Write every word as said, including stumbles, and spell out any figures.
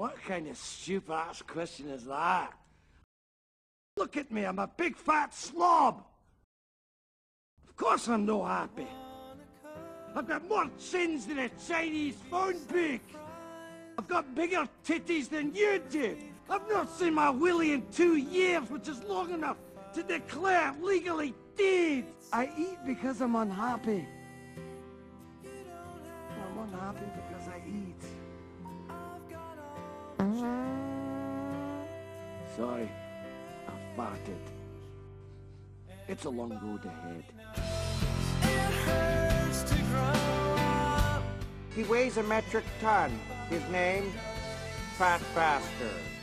What kind of stupid-ass question is that? Look at me, I'm a big fat slob. Of course I'm no happy. I've got more chins than a Chinese phone book. I've got bigger titties than you do. I've not seen my willy in two years, which is long enough to declare legally dead. I eat because I'm unhappy. I'm unhappy because I eat. Sorry, I farted. It's a long road ahead. It hurts to grow up. He weighs a metric ton. His name, Fat Bastard.